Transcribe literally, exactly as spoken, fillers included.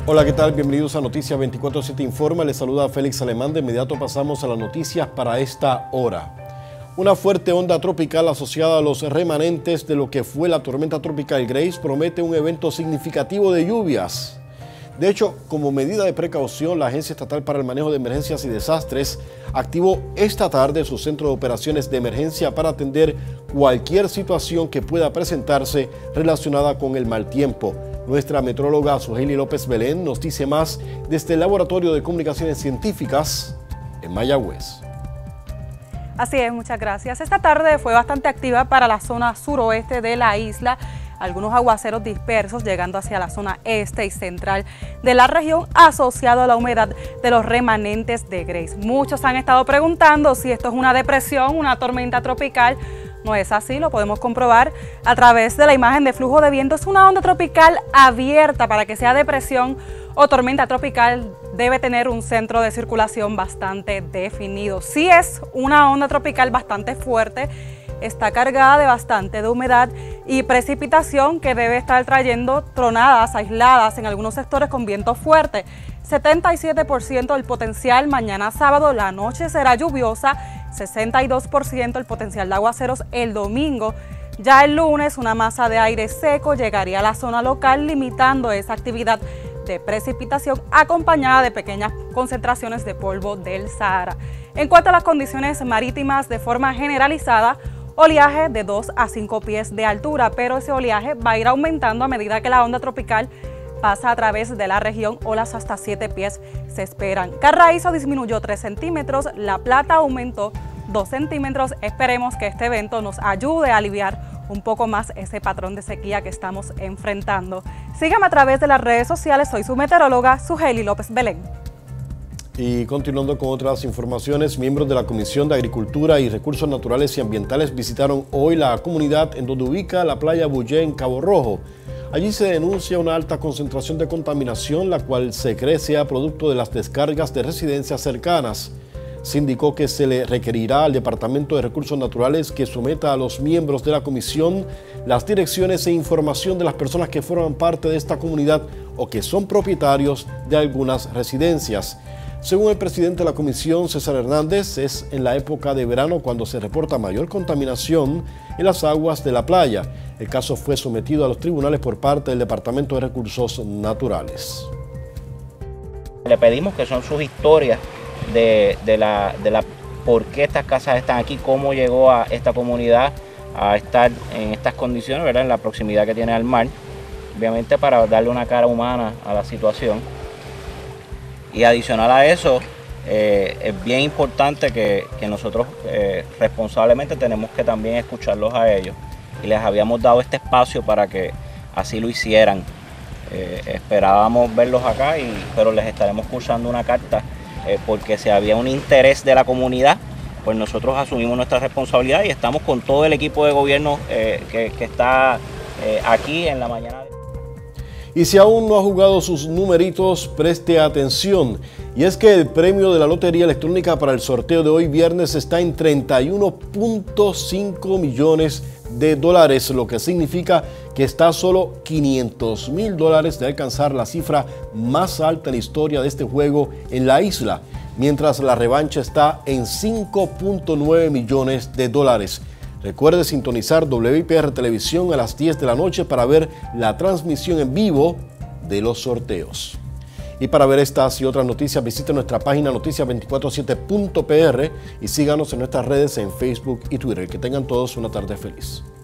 Hola, ¿qué tal? Bienvenidos a Noticias veinticuatro siete Informa. Les saluda Félix Alemán. De inmediato pasamos a las noticias para esta hora. Una fuerte onda tropical asociada a los remanentes de lo que fue la tormenta tropical Grace promete un evento significativo de lluvias. De hecho, como medida de precaución, la Agencia Estatal para el Manejo de Emergencias y Desastres activó esta tarde su centro de operaciones de emergencia para atender cualquier situación que pueda presentarse relacionada con el mal tiempo. Nuestra metróloga Suheili López Belén nos dice más desde el Laboratorio de Comunicaciones Científicas en Mayagüez. Así es, muchas gracias. Esta tarde fue bastante activa para la zona suroeste de la isla. Algunos aguaceros dispersos llegando hacia la zona este y central de la región asociado a la humedad de los remanentes de Grace. Muchos han estado preguntando si esto es una depresión, una tormenta tropical. No es así, lo podemos comprobar a través de la imagen de flujo de viento. Es una onda tropical abierta. Para que sea depresión o tormenta tropical debe tener un centro de circulación bastante definido. Sí es una onda tropical bastante fuerte, está cargada de bastante de humedad y precipitación que debe estar trayendo tronadas aisladas en algunos sectores con viento fuerte. setenta y siete por ciento del potencial mañana sábado, la noche será lluviosa, sesenta y dos por ciento el potencial de aguaceros el domingo. Ya el lunes una masa de aire seco llegaría a la zona local limitando esa actividad de precipitación acompañada de pequeñas concentraciones de polvo del Sahara. En cuanto a las condiciones marítimas de forma generalizada, oleaje de dos a cinco pies de altura, pero ese oleaje va a ir aumentando a medida que la onda tropical pasa a través de la región. Olas hasta siete pies se esperan. Carraízo disminuyó tres centímetros, La Plata aumentó dos centímetros. Esperemos que este evento nos ayude a aliviar un poco más ese patrón de sequía que estamos enfrentando. Síganme a través de las redes sociales, soy su meteoróloga Suheili López Belén. Y continuando con otras informaciones, miembros de la Comisión de Agricultura y Recursos Naturales y Ambientales visitaron hoy la comunidad en donde ubica la playa Bullé en Cabo Rojo. Allí se denuncia una alta concentración de contaminación, la cual se cree sea producto de las descargas de residencias cercanas. Se indicó que se le requerirá al Departamento de Recursos Naturales que someta a los miembros de la comisión las direcciones e información de las personas que forman parte de esta comunidad o que son propietarios de algunas residencias. Según el presidente de la comisión, César Hernández, es en la época de verano cuando se reporta mayor contaminación en las aguas de la playa. El caso fue sometido a los tribunales por parte del Departamento de Recursos Naturales. Le pedimos que son sus historias de, de, la, de la por qué estas casas están aquí, cómo llegó a esta comunidad a estar en estas condiciones, ¿verdad? En la proximidad que tiene al mar, obviamente para darle una cara humana a la situación. Y adicional a eso, eh, es bien importante que, que nosotros eh, responsablemente tenemos que también escucharlos a ellos. Y les habíamos dado este espacio para que así lo hicieran. Eh, esperábamos verlos acá, y, pero les estaremos cursando una carta eh, porque si había un interés de la comunidad, pues nosotros asumimos nuestra responsabilidad y estamos con todo el equipo de gobierno eh, que, que está eh, aquí en la mañana. Y si aún no ha jugado sus numeritos, preste atención. Y es que el premio de la Lotería Electrónica para el sorteo de hoy viernes está en treinta y uno punto cinco millones de dólares, lo que significa que está a solo quinientos mil dólares de alcanzar la cifra más alta en la historia de este juego en la isla, mientras la revancha está en cinco punto nueve millones de dólares. Recuerde sintonizar W I P R Televisión a las diez de la noche para ver la transmisión en vivo de los sorteos. Y para ver estas y otras noticias, visite nuestra página noticias veinticuatro siete punto p r y síganos en nuestras redes en Facebook y Twitter. Que tengan todos una tarde feliz.